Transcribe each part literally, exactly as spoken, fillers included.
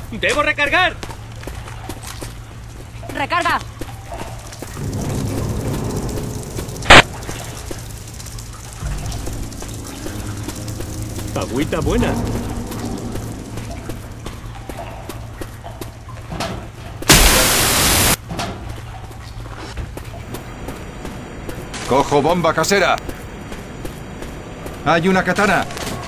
¡Debo recargar! ¡Recarga! Agüita buena. Cojo bomba casera. Hay una katana.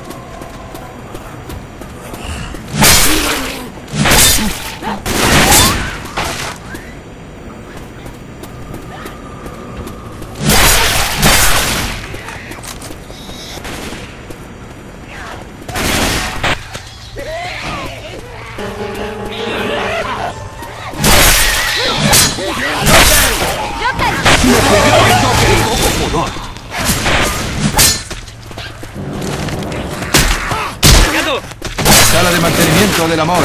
Sala de mantenimiento del amor.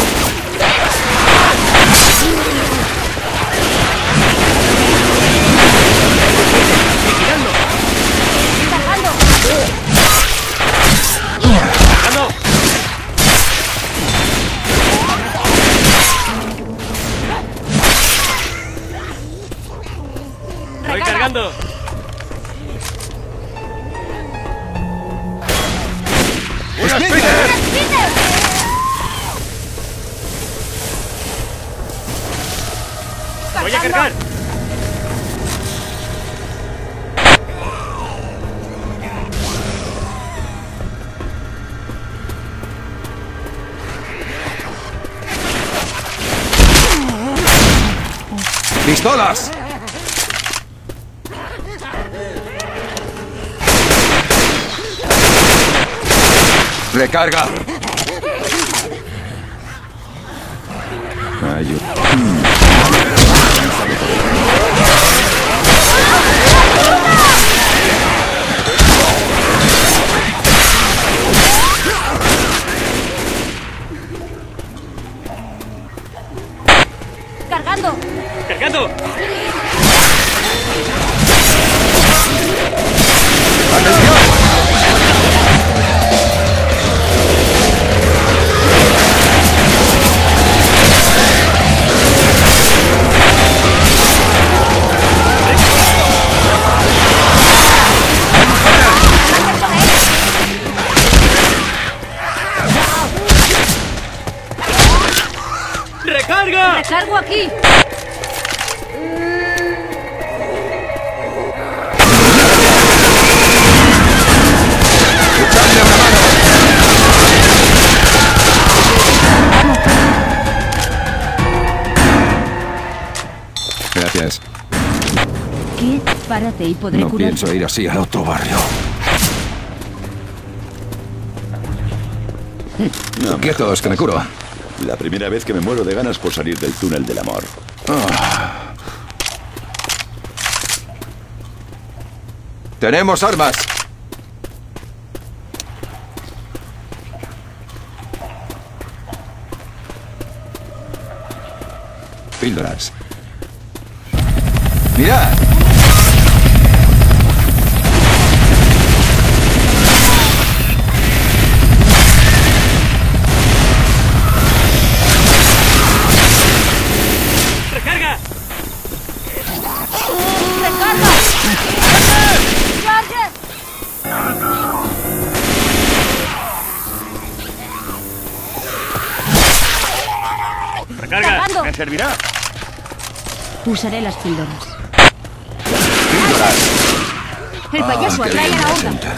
¡Vigilando! ¡Bajando! ¡Bajando! ¡Estoy cargando! ¡Una Splinter! ¡Voy a cargar! ¡Pistolas! ¡Recarga! Ay, ¡Cargando! ¡Cargando! ¡Atención! ¡Recarga! ¡Recargo aquí! ¡Echadle una mano! Gracias. ¿Qué? Párate y podré No curar. pienso ir así al otro barrio. No, Quietos, que me curo. la primera vez que me muero de ganas por salir del túnel del amor. Ah. ¡Tenemos armas! Píldoras. ¡Mirad! ¡Recarga! ¡Recarga! ¡Charger! ¡Recarga! ¡Cargando! ¿Me servirá? Usaré las píldoras. ¡Píldoras! El payaso Ah, qué atrae a bien la me horda. sentado.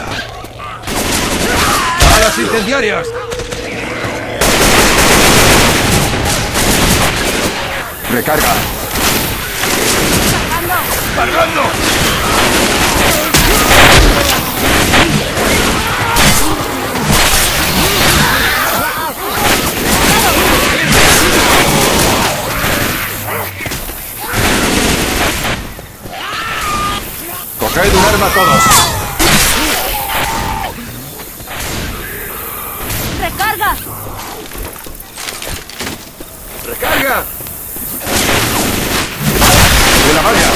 ¡A los incendiarios! ¡Recarga! ¡Cargando! ¡Coged un arma todos! ¡Recarga! ¡Recarga! ¡De la valla!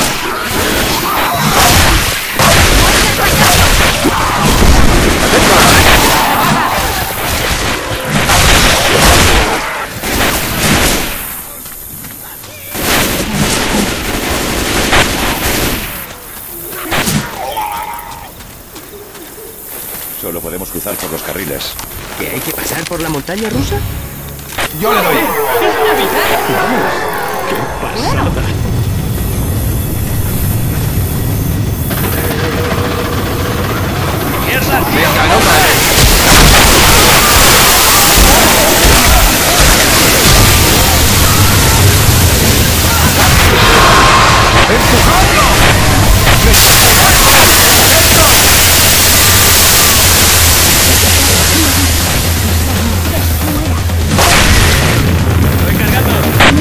cruzar por los carriles. ¿Que hay que pasar por la montaña rusa? Yo le doy. ¡Qué pasada! ¡Mierda, tío! Venga, no pares. ¡Estoy cargando!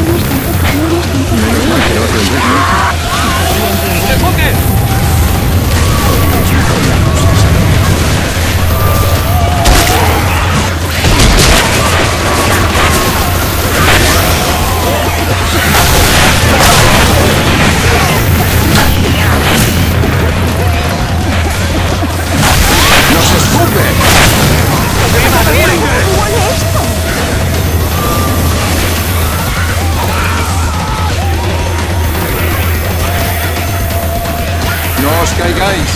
¡Enfoque! ¡Nos escupe! ¡No os caigáis!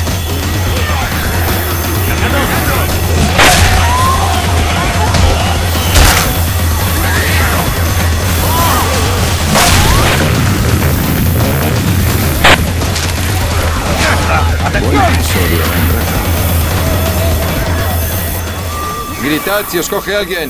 Gritad si os coge alguien.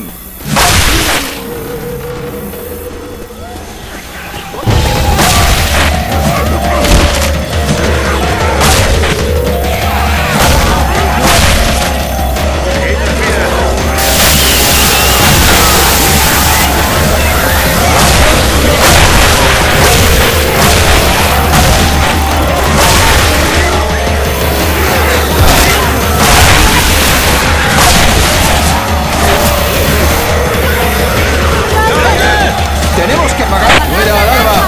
¡Tenemos que apagar! ¡Fuera la larva!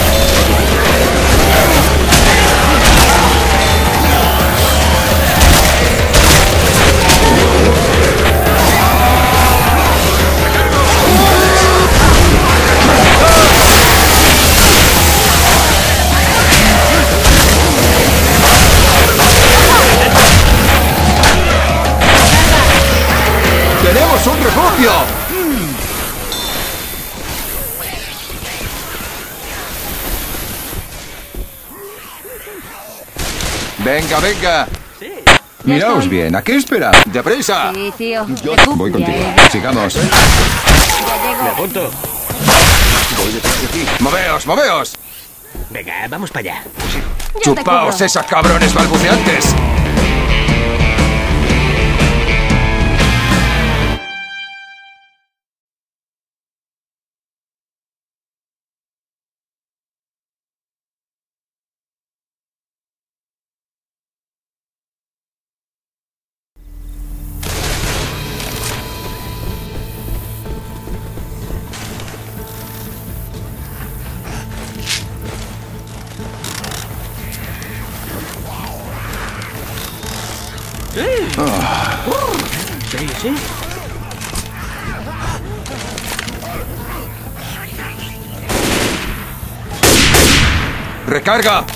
¡Tenemos un refugio! Venga, venga. Miraos estoy. bien, ¿a qué espera? ¡Deprisa! Sí, tío. Yo Recu- voy ya contigo. llego, Sigamos. ya Me llego. apunto. Voy detrás de ti. ¡Moveos, moveos! Venga, vamos para allá. Yo te ¡Chupaos cubro. esas cabrones balbuceantes! Sí, sí. ¡Recarga!